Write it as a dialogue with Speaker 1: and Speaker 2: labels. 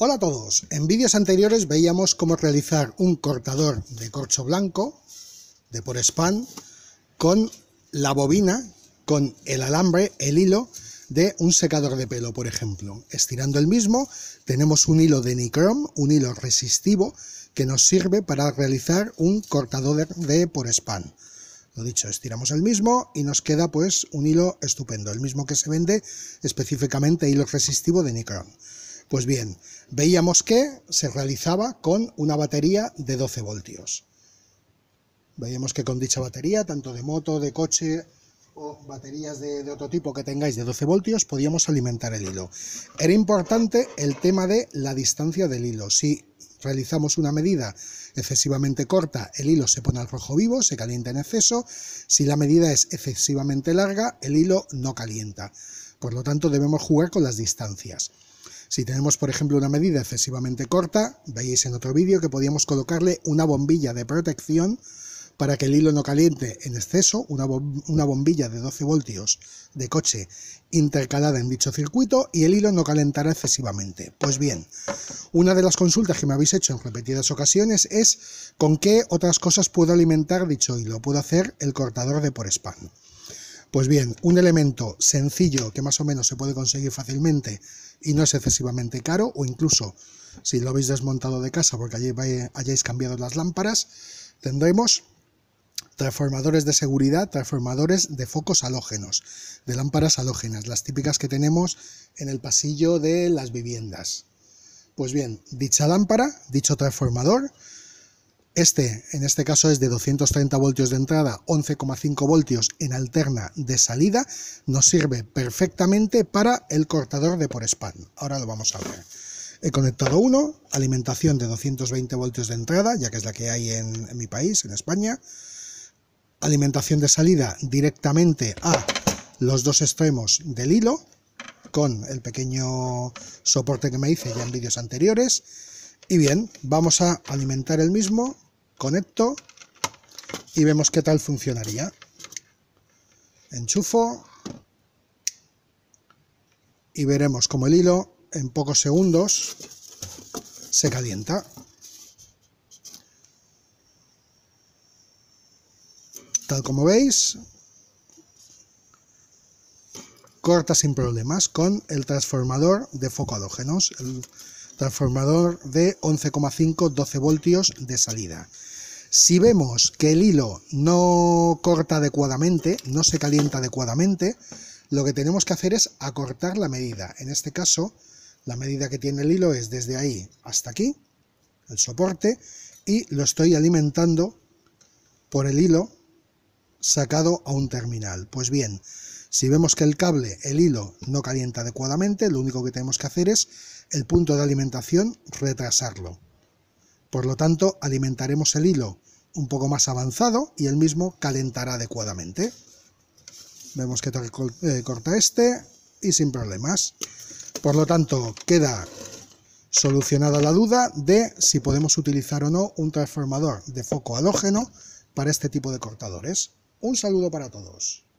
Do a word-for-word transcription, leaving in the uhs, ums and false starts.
Speaker 1: Hola a todos, en vídeos anteriores veíamos cómo realizar un cortador de corcho blanco de Porespan con la bobina, con el alambre, el hilo de un secador de pelo, por ejemplo. Estirando el mismo tenemos un hilo de nicrom, un hilo resistivo que nos sirve para realizar un cortador de Porespan. Lo dicho, estiramos el mismo y nos queda pues un hilo estupendo, el mismo que se vende específicamente hilo resistivo de nicrom. Pues bien, veíamos que se realizaba con una batería de doce voltios. Veíamos que con dicha batería, tanto de moto, de coche o baterías de, de otro tipo que tengáis de doce voltios, podíamos alimentar el hilo. Era importante el tema de la distancia del hilo. Si realizamos una medida excesivamente corta, el hilo se pone al rojo vivo, se calienta en exceso. Si la medida es excesivamente larga, el hilo no calienta. Por lo tanto, debemos jugar con las distancias. Si tenemos, por ejemplo, una medida excesivamente corta, veis en otro vídeo que podíamos colocarle una bombilla de protección para que el hilo no caliente en exceso, una, bom una bombilla de doce voltios de coche intercalada en dicho circuito y el hilo no calentará excesivamente. Pues bien, una de las consultas que me habéis hecho en repetidas ocasiones es con qué otras cosas puedo alimentar dicho hilo, puedo hacer el cortador de Porespan. Pues bien, un elemento sencillo que más o menos se puede conseguir fácilmente y no es excesivamente caro, o incluso si lo habéis desmontado de casa porque allí hayáis cambiado las lámparas, tendremos transformadores de seguridad, transformadores de focos halógenos, de lámparas halógenas, las típicas que tenemos en el pasillo de las viviendas. Pues bien, dicha lámpara, dicho transformador, este en este caso es de doscientos treinta voltios de entrada, once coma cinco voltios en alterna de salida, nos sirve perfectamente para el cortador de Porespan. Ahora lo vamos a ver. He conectado uno, alimentación de doscientos veinte voltios de entrada, ya que es la que hay en, en mi país, en España. Alimentación de salida directamente a los dos extremos del hilo, con el pequeño soporte que me hice ya en vídeos anteriores. Y bien, vamos a alimentar el mismo, conecto y vemos qué tal funcionaría. Enchufo y veremos como el hilo en pocos segundos se calienta. Tal como veis, corta sin problemas con el transformador de foco halógenos, el transformador de once coma cinco, doce voltios de salida. Si vemos que el hilo no corta adecuadamente, no se calienta adecuadamente, lo que tenemos que hacer es acortar la medida. En este caso, la medida que tiene el hilo es desde ahí hasta aquí, el soporte, y lo estoy alimentando por el hilo sacado a un terminal. Pues bien, si vemos que el cable, el hilo, no calienta adecuadamente, lo único que tenemos que hacer es el punto de alimentación retrasarlo. Por lo tanto, alimentaremos el hilo un poco más avanzado y el mismo calentará adecuadamente. Vemos que corta este y sin problemas. Por lo tanto, queda solucionada la duda de si podemos utilizar o no un transformador de foco halógeno para este tipo de cortadores. Un saludo para todos.